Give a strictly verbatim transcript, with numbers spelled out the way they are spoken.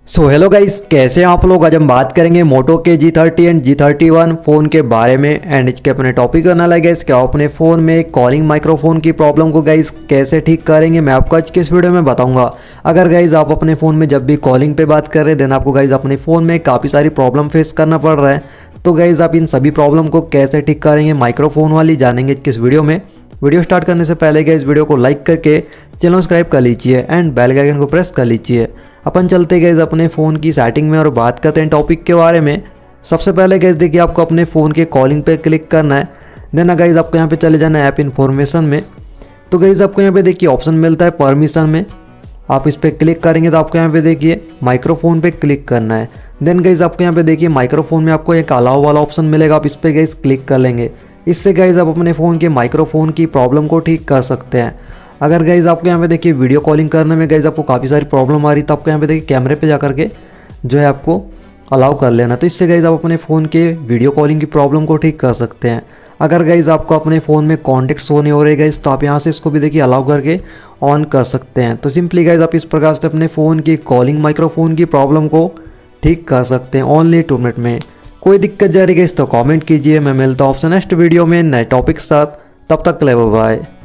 So hello guys, कैसे हैं आप लोग। आज हम बात करेंगे मोटो के G thirty and G thirty one phone के बारे में। एंड इसके अपने टॉपिक करना लगे गाइस क्या अपने फ़ोन में कॉलिंग माइक्रोफोन की प्रॉब्लम को गाइस कैसे ठीक करेंगे, मैं आपको आज के इस वीडियो में बताऊंगा। अगर गाइस आप अपने फ़ोन में जब भी कॉलिंग पे बात कर रहे हैं देन आपको गाइस अपने फ़ोन में काफ़ी सारी प्रॉब्लम फेस करना पड़ रहा है, तो गाइस आप इन सभी प्रॉब्लम को कैसे ठीक करेंगे माइक्रोफोन वाली जानेंगे किस वीडियो में। वीडियो स्टार्ट करने से पहले गाइस वीडियो को लाइक करके चैनल सब्सक्राइब कर लीजिए एंड बेल आइकन को प्रेस कर लीजिए। अपन चलते गए अपने फ़ोन की सेटिंग में और बात करते हैं टॉपिक के बारे में। सबसे पहले गैस देखिए आपको अपने फ़ोन के कॉलिंग पे क्लिक करना है। देन गाइस आपको यहाँ पे चले जाना है ऐप इन्फॉर्मेशन में। तो गाइस आपको यहाँ पे देखिए ऑप्शन मिलता है परमिशन में, आप इस पर क्लिक करेंगे तो आपको यहाँ पे देखिए माइक्रोफोन पे क्लिक करना है। देन गाइस आपको यहाँ पे देखिए माइक्रोफोन में आपको एक अलाउ वाला ऑप्शन मिलेगा, आप इस पर गाइस क्लिक कर लेंगे। इससे गाइस आप अपने फ़ोन के माइक्रोफोन की प्रॉब्लम को ठीक कर सकते हैं। अगर गाइस आपको यहाँ पे देखिए वीडियो कॉलिंग करने में गाइस आपको काफ़ी सारी प्रॉब्लम आ रही तो आपको यहाँ पे देखिए कैमरे पे जा करके जो है आपको अलाउ कर लेना, तो इससे गाइस आप अपने फ़ोन के वीडियो कॉलिंग की प्रॉब्लम को ठीक कर सकते हैं। अगर गाइस आपको अपने फ़ोन में कॉन्टेक्ट शो नहीं हो रहे गाइस तो आप यहाँ से इसको भी देखिए अलाउ करके ऑन कर सकते हैं। तो सिंपली गाइस आप इस प्रकार से अपने फ़ोन की कॉलिंग माइक्रोफोन की प्रॉब्लम को ठीक कर सकते हैं ओनली टू मिनट में। कोई दिक्कत जा रही है गाइस तो कमेंट कीजिए। मैं मिलता हूँ आपसे नेक्स्ट वीडियो में नए टॉपिक के साथ, तब तक के लिए बाय बाय।